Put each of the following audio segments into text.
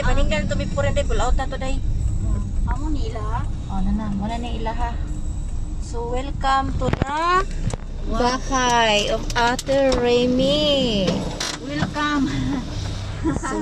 paninggan to bipuran day pull out na to day. Amo ni ila. Oh, na muna ni ila ha. So welcome to the bahay of Ate Remy. Welcome. So,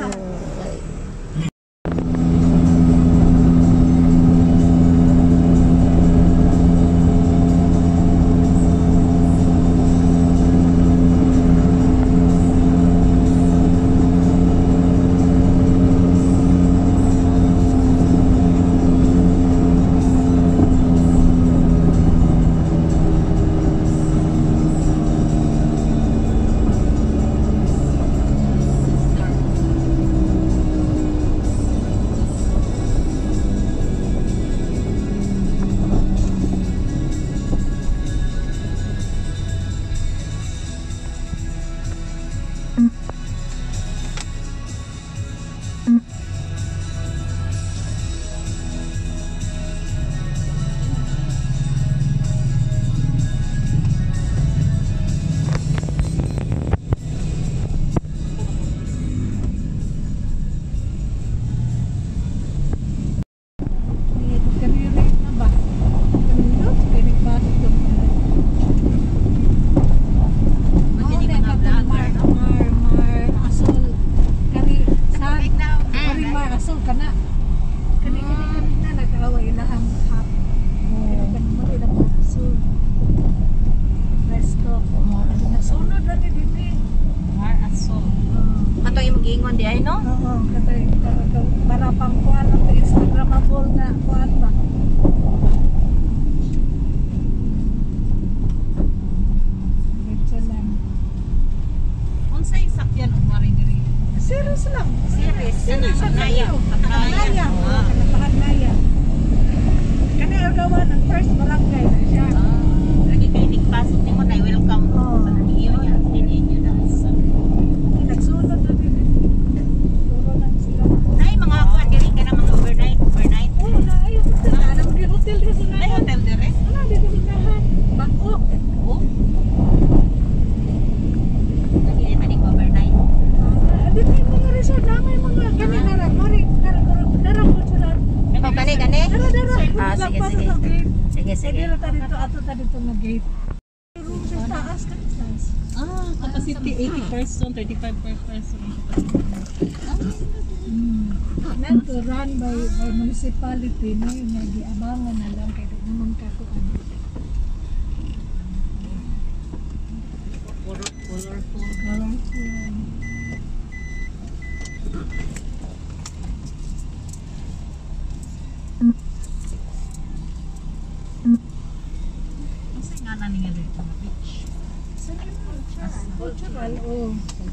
di ay no? Oo, katay para pang kuan ang Instagramable nga kuan ba. Medyo lang. Unsay sakyan og mari diri? Serious lang. Series. Serious sa Naya. Naya. Naya. Kani agawan ang first barangay na siya. Lagi kay pasok nimo na welcome. Oo. Sa niyo niya dinyo na. Nagsulod na din. Turo lang sila. Nay mga kuan diri ka na mga overnight. Oo, na ayo hotel. Ana mo hotel dito sa Ay hotel diri. Wala dito binahan. Bako. Oh. Lagi ay tadi overnight. Dito yung mga resort na may mga kani na mari darang ko sila. Oh, kani. Ah, sige. Sige. Dito ato ta dito nga gate. Room sa taas ka. Ah, capacity 80 person, 35 per person. Nan to run by municipality na yung nagiabangan na lang kay naman kakuan. Colorful. Kasi nga na niya dito na beach. Cultural, oh.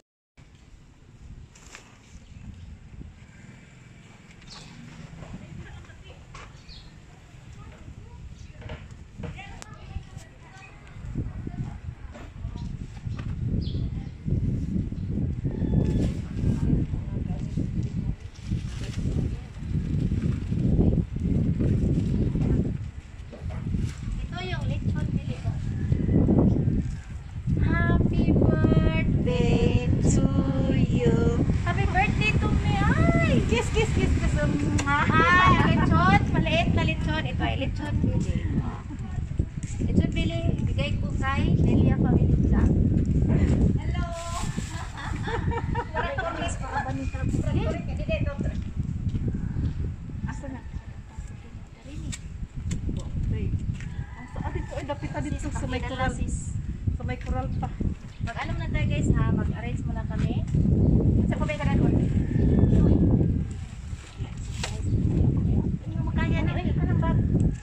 Ito yung lechon dili ko. Happy birthday to you. Happy birthday to me. Ay, kiss. Ay, lechon, maliit na lechon. Ito ay lechon bili. Lechon bili, bigay ko kay Nelia Family Vlog. Hello. Asa na? Dito sa may coral. Sa may coral pa. Mag-ano na tayo guys ha, mag-arrange muna kami. Sa kubay ka na doon. Ano makaya na? Ay, ka ng bag.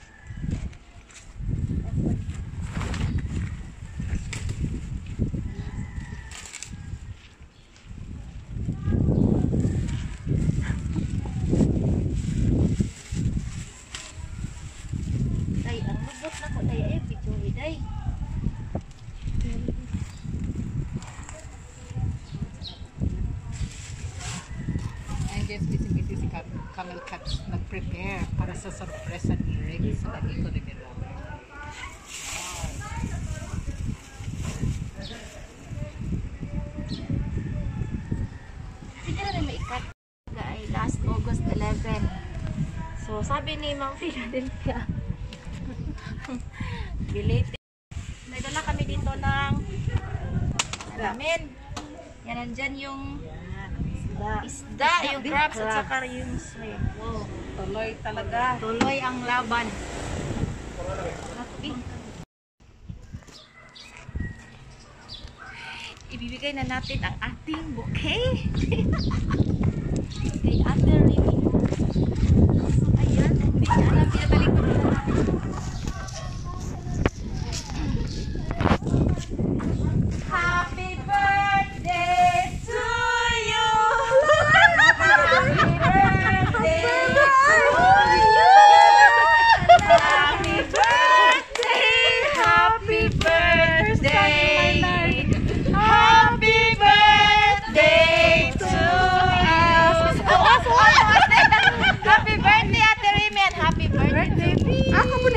Day, ang lubot na ko. Day, ay, video day. And guys, busy si Camel Cuts nag-prepare para sa sorpresa ni Rick sa lagi ko ni Mira. Sige na rin maikat. Ay, last August August 11. So, sabi ni Ma'am Philadelphia, belated. May dala kami dito ng ramen. Yan, nandyan yung isda, yung crabs at saka yung shrimp. Wow, Tuloy talaga. tuloy ang laban. Happy. Ibibigay na natin ang ating bouquet. Kay Ate Remy. So, ayan. Hindi niya alam. Pinabalik ko na natin. Happy birthday to you! Happy birthday to you! Happy birthday! Happy birthday! Happy birthday to us! Happy birthday, Ate Remy, and happy birthday, Pete! Ako muna,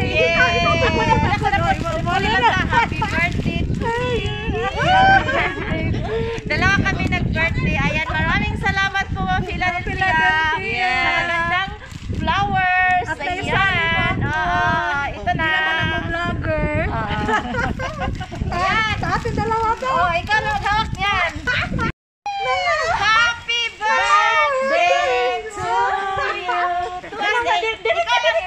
happy birthday to you! Dalawa kami nag-birthday. Ayan, maraming salamat po, Ma'am Philadelphia. Sa magandang flowers. Ayan. Ito na. Vlogger. Ayan. Sa ating dalawa to. Oh, ikaw na hawak niyan. Happy birthday to you. Ikaw na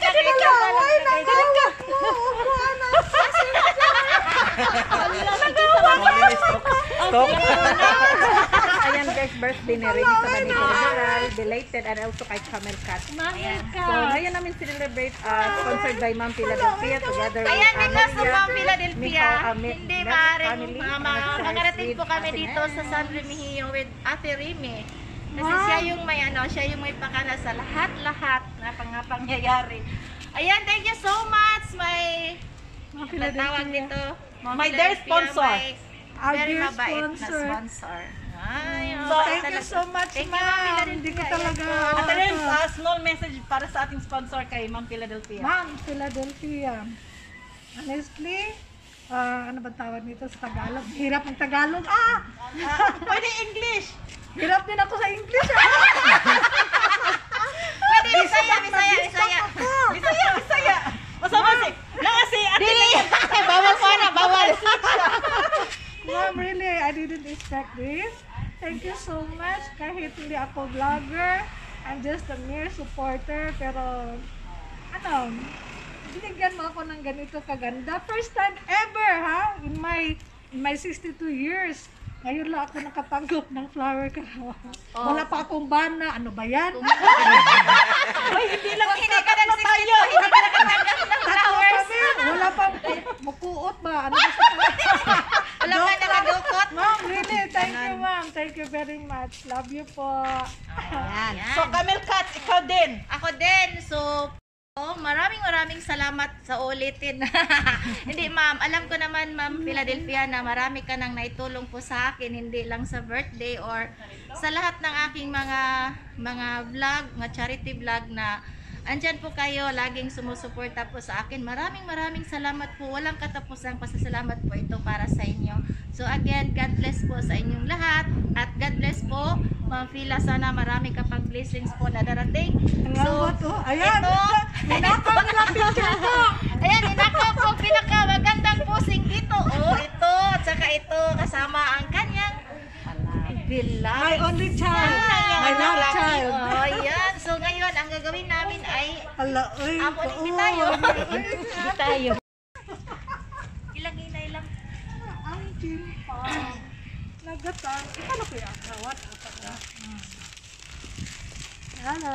Ayan guys, birthday ni Ring sa Manila General, belated and also kay Camel Cat. So ngayon namin celebrate sponsored by Ma'am Philadelphia together with Ayan, because of Ma'am Michael, Philadelphia, hindi Best maaaring family, makarating po with kami Ate dito Mel. sa San Remigio with Ate Remy. Kasi siya yung may siya yung may pakana sa lahat-lahat na pangyayari. Ayan, thank you so much, my natawag dito. Ma'am My dear Philadelphia, sponsor. Our very dear mabait na sponsor. sponsor. Ay, So, Thank you so much, Thank you, ma'am. Hindi ko talaga. Ate Ren, small message para sa ating sponsor kay Ma'am Philadelphia. Ma'am, Philadelphia. Honestly, ano ba tawag nito sa Tagalog? Hirap ang Tagalog. Pwede English. Hirap din ako sa English. Pwede, Bisaya. Bisaya. Masama si. Si Ate Ren. Bawal ko na, bawal. Ma'am, really, I didn't expect this. Thank you so much. Kahit hindi ako vlogger, I'm just a mere supporter. Pero, binigyan mo ako ng ganito kaganda. First time ever, ha? In my 62 years. Ngayon lang ako nakatanggap ng flower ka. Wala pa akong bana. Ano ba yan? Hindi ka nagsiksito, hindi ka nakatanggap ng flowers. Wala pang mukuot ba? Ano ba sa Wala ka nakadukot. Ma'am, really, thank you, ma'am. Thank you very much. Love you po. Ayan. So, Camel Cat, ikaw din. Ako din. So, maraming salamat sa ulitin. Hindi, ma'am. Alam ko naman, Ma'am Philadelphia, na marami ka nang naitulong po sa akin, hindi lang sa birthday or sa lahat ng aking mga vlog, mga charity vlog na andyan po kayo, laging sumusuporta po sa akin. Maraming salamat po. Walang katapusang pasasalamat po ito para sa inyo. So again, God bless po sa inyong lahat. At God bless po, Ma'am Phila. Sana marami ka pang blessings po na darating. So, Ayan, ito, ninakaw nila picture ko. ayan, inakaw ko pinakamagandang posing dito. Oh, ito, at saka ito, kasama ang kanyang beloved. My only child. My love child. Oh, ayan. So ngayon, ang gagawin namin ay Hala, uy. Apo ni Bitayo. Bitayo. Ilang hinay lang. Ang chimpa. Nagatang. Paano ko yung akawat? Hello.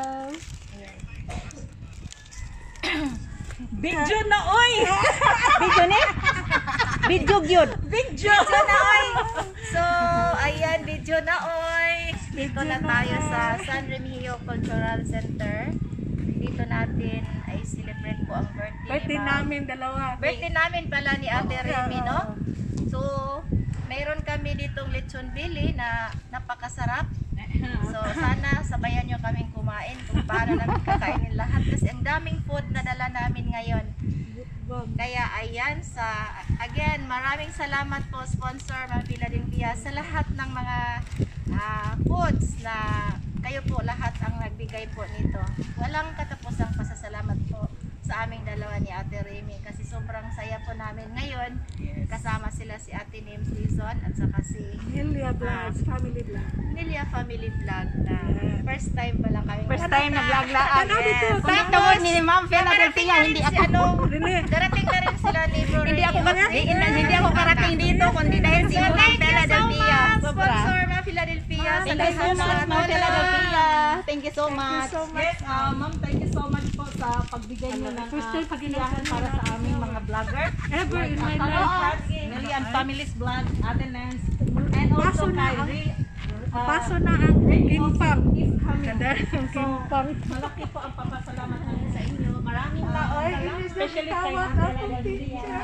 Video na, oy! Video ni? Video gyud. Video na oy. So, ayan, video na oy. Dito na tayo sa San Remigio Cultural Center. Dito natin ay celebrate po ang birthday ni Ma'am. namin dalawa. Birthday namin pala ni Ate Remy, no? So, mayroon kami ditong lechon bili na napakasarap. So, sana sabayan nyo kaming kumain kung paano namin kakainin lahat. Kasi ang daming food na dala namin ngayon. Kaya ayan, again, maraming salamat po sponsor Ma'am Philadelphia sa lahat ng mga foods na kayo po lahat ang nagbigay po nito. Walang katapusang pasasalamat po sa aming dalawa ni Ate Remy kasi sobrang saya po namin ngayon. Kasama sila si Ate Nim Season at saka si Nilia Vlogs, family vlog. Nilia Family Vlog na first time pa lang kami. First time nag-vlog-vlog. Ano dito? Kung tawag ni Ma'am Philadelphia, hindi ako. Darating na rin sila ni Bro Hindi ako Ray. hindi ako karating dito kundi dahil si Ma'am Thank you so Philadelphia. much, Sobra. sponsor Ma'am Philadelphia. Sa Thank you so lahat much, na Ma'am Philadelphia. Thank you so much. so much. Yes, Ma'am, thank you so much po sa pagbigay niyo ng First time kasiyahan para sa aming mga vlogger. Ever in my Hello, life. Million Families Vlog, Ate Nance, and also kay Paso na ang kimpang. is coming. Kada ang kimpang. Malaki po ang papasalamat namin sa inyo. Maraming salamat. Especially kay Tawag Ma'am akong Philadelphia.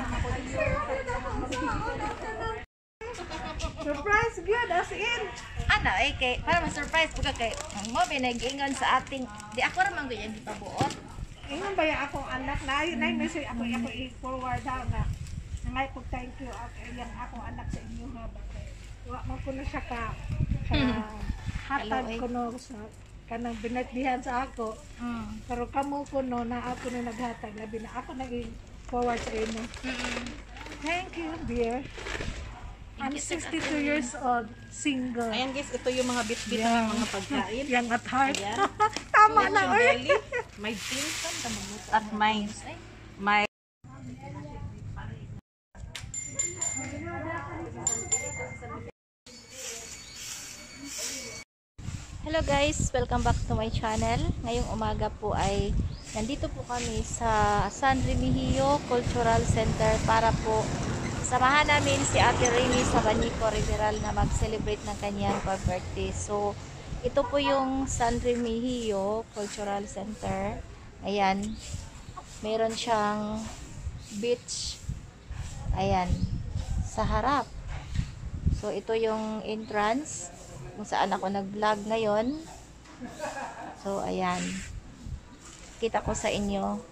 Surprise good as in. Ano eh kay para ma-surprise po ka kay mo binag-ingon sa ating di ako ra man gyud ipabuot. Ingon ba yung akong anak na message ako i-forward daw na ngay po thank you yung akong anak sa inyo ha bakit wa man ko na siya ka hatag ko no sa kanang binatdihan sa ako pero kamo ko no na ako na naghatag labi na ako nag forward sa inyo. Thank you dear. I'm 62 years old, single. Ayan guys, ito yung mga bit-bit ng mga pagkain. Young at heart. Ayan. Tama na Yung oy. belly, may pinsan, at may Hello guys, welcome back to my channel. Ngayong umaga po ay nandito po kami sa San Remigio Cultural Center para po samahan namin si Ate Remy sa Banico Riveral na mag-celebrate ng kanyang birthday. So, ito po yung San Remigio Cultural Center. Ayan. Meron siyang beach. Ayan. Sa harap. So, ito yung entrance kung saan ako nag-vlog ngayon. So, ayan. Kita ko sa inyo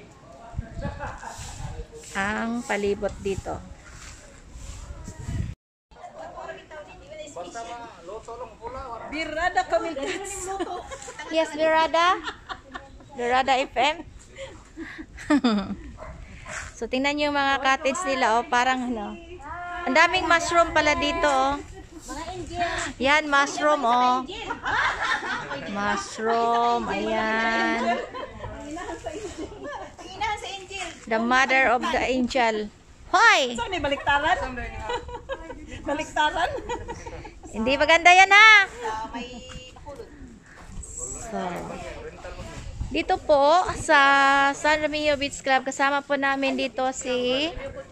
ang palibot dito. birada kami. Yes, Lorada. Lorada FM. So, tingnan nyo yung mga cottage nila, oh. Parang, ano. Ang daming mushroom pala dito, oh. Yan, mushroom, oh. Mushroom, ayan. The mother of the angel. Hoy! Saan may baliktaran? Baliktaran? Hindi maganda yan, ha? So, dito po sa San Remigio Beach Club, kasama po namin dito si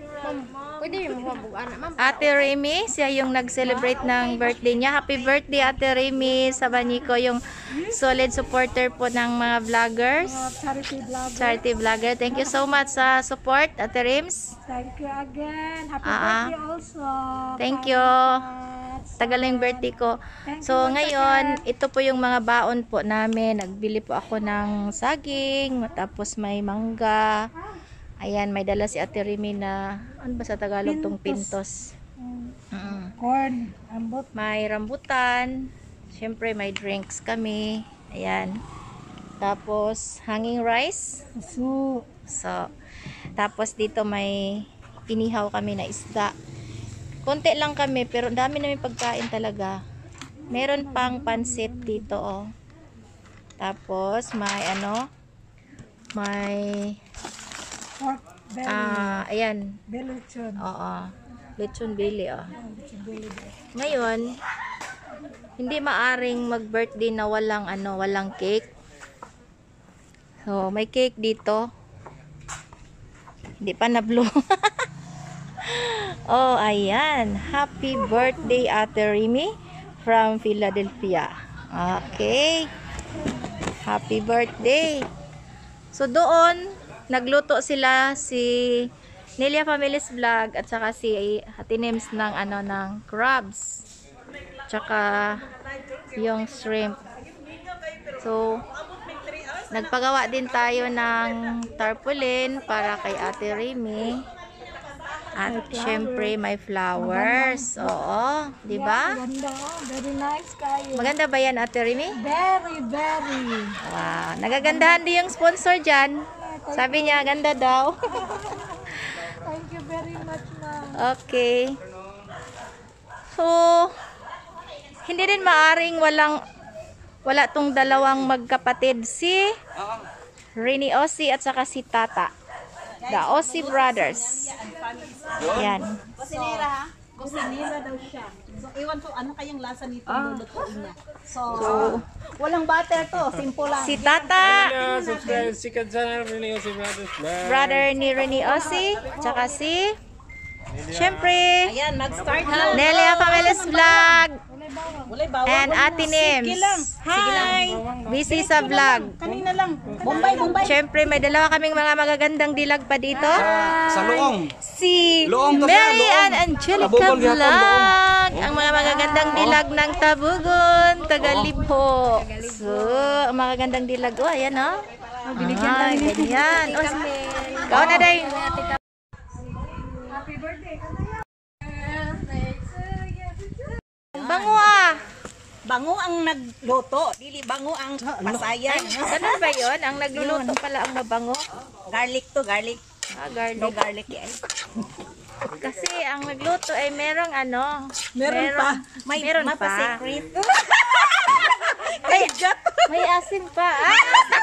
Ate Remy. Siya yung nag-celebrate ng birthday niya. Happy birthday, Ate Remy sa Banico, yung solid supporter po ng mga vloggers. Charity vlog. Charity vlogger. Thank you so much sa support, Ate Rims. Thank you again. Happy birthday also. Thank you. Tagal na yung birthday ko. So, ngayon, ito po yung mga baon po namin. Nagbili po ako ng saging, tapos may mangga. Ayan, may dala si Ate Remy na, ano ba sa Tagalog tong pintos? Corn, ambot. May rambutan. Siyempre, may drinks kami. Ayan. Tapos, hanging rice. Puso. So, tapos dito may inihaw kami na isda. Konti lang kami, pero dami namin pagkain talaga. Meron pang pansit dito, oh. Tapos, may ano, may, Pork belly. ayan. Belly chon. Oo. Lechon belly, oh. Lechon belly. Ngayon, hindi maaring mag-birthday na walang, ano, walang cake. So, may cake dito. Hindi pa na-blow. Oh, ayan. Happy birthday, Ate Remy from Philadelphia. Okay. Happy birthday. So, doon, nagluto sila si Nilia Families Vlog at saka si Ate Nims ng, ano, ng crabs. Tsaka yung shrimp. So, nagpagawa din tayo ng tarpaulin para kay Ate Remy. At syempre may flowers. Oo, di ba? Ganda. Very nice kayo. Maganda ba yan, Ate Remy? Very, very. Wow, nagagandahan din yung sponsor dyan. Sabi niya, ganda daw. Thank you very much, ma'am. Okay. So, hindi din maaring wala tong dalawang magkapatid, si Rini Osi at saka si Tata. The Osi brothers. Yan. Kusinira daw siya. So, iwan ko, ano kayang lasa nito lulutuin niya. So, Walang butter to. Simple lang. Si Tata, Subscribe secret channel Rini Osi Brothers. Bye. brother ni Rini Osi, tsaka si, syempre, ayan, mag-start na. Nelia Pameles Vlog, Wala bawang. and Ate Nims. Hi! Busy sa vlog. Kanina lang. Bombay. Syempre, may dalawa kaming mga magagandang dilag pa dito. Sa Luong. Si Luong to siya, Mary Luong. Ann Angelica Tabugol gyapon, Vlog. Ang mga magagandang dilag ng Tabugon, Tagalipho. So, ang magagandang dilag. Oh, ayan oh. Ay, ganyan. Oh, ikaw na day. Bango ah. Bango ang nagluto. Dili bango ang pasayan. Ganun ba yun? Ang nagluluto pala ang mabango? Garlic to, garlic. Ah, garlic. No garlic yan. Kasi ang nagluto ay merong ano. Meron pa. Meron may pa. secret. May asin pa. Ah!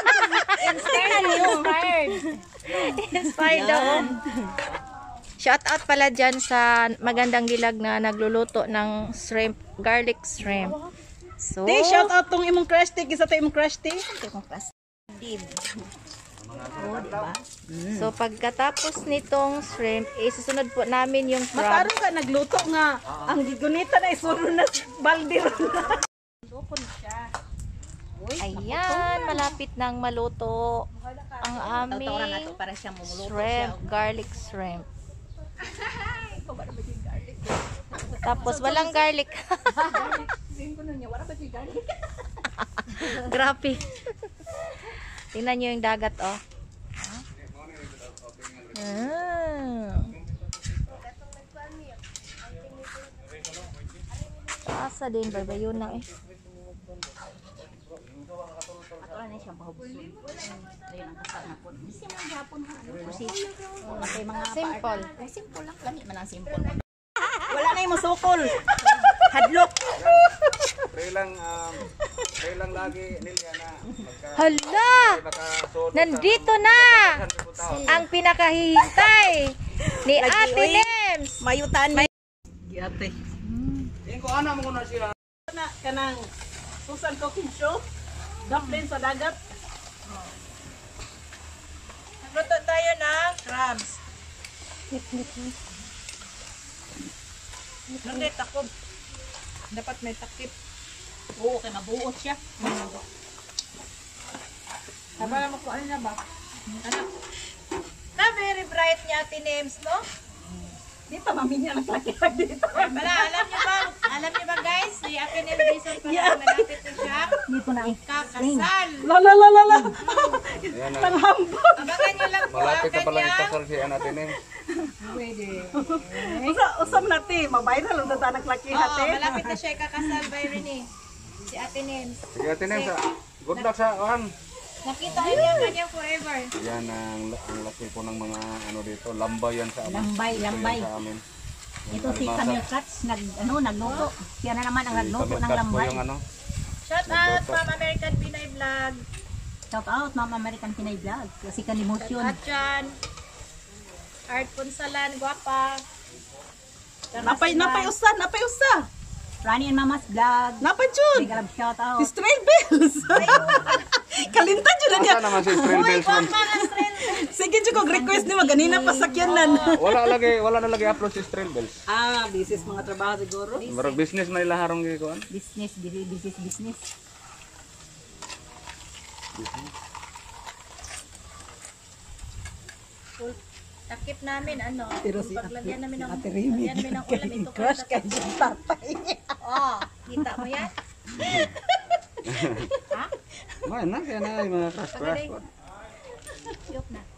Inspired. Inspired daw. Shout out pala dyan sa magandang dilag na nagluluto ng shrimp, garlic shrimp. So, Di, shout out tong imong crush tea. Isa to imong crush tea. Imong crush tea. so pagkatapos nitong shrimp, isusunod po namin yung crab. Mataron ka nagluto nga. Ang gigunita na isunod na balde ron. Ayan, malapit nang maluto ang aming para siya mumuluto shrimp, garlic shrimp. Tapos walang garlic. Grabe. Tingnan nyo yung dagat, oh. Asa din, barbayo na eh. Simple. Simple lang. Lami man ang simple. Wala na yung masukol. Hadlok. Pray lang lagi nilya na. Hala! Nandito na! Ang pinakahihintay ni Ate Nims! Mayutan. Giyate. Tingko ana mo na sila. Na kanang susan cooking show. Dumpling sa dagat. Nagluto tayo ng crabs. Hindi, takot. Dapat may takip. Oo, kay mabuot siya. Habala mo ko, ano na ba? Ano? Na very bright niya, Ate Nims, no? Dito, mami niya naglakilag dito. Wala, alam niyo ba guys, si Ate Nims Jason pa lang, malapit na siya. Dito na. Ikakasal. La. Ayan na. Panghambog. Abangan niyo lang po Malapit ang na pala kanya. ikasal si natin eh. Usam natin. Mabay na lang na naglakihat Oo, eh. malapit na siya ikakasal by Rene. Si Ate Nims. Sige atin sa good luck sa kan. Nakita niyo yung kanyang forever. Yan ang laki po ng mga ano dito. Lambay yan sa amin. Lambay. Yan sa amin. Ito si Camille Cuts, nagluto. Siya na naman ang nagluto ng lambay. Yung ano. Shout out, Ma'am American Pinay Vlog. Shout out, Ma'am American Pinay Vlog. Kasi Kalimosyon. At dyan, Art Punsalan, guwapa. Napay usa. Rani and Mama's Vlog. Napay jud. Big love shout out. Si Stray Bells. Kalinta jud na niya. Asa naman si Stray Bells man. Sige jud ko request ni ganina pasakyanan. Wala na lagi upload si Stray Bells. Ah, business mga trabaho siguro. Murag business na nila harong gi kuan. Business. Takip namin, ano, Pero si paglagyan namin ng, Ate Remy, lagyan namin ng ulam, ito crush kay tatay. Oh, kita mo yan? Man na kaya na yung mga crush. Yuk na.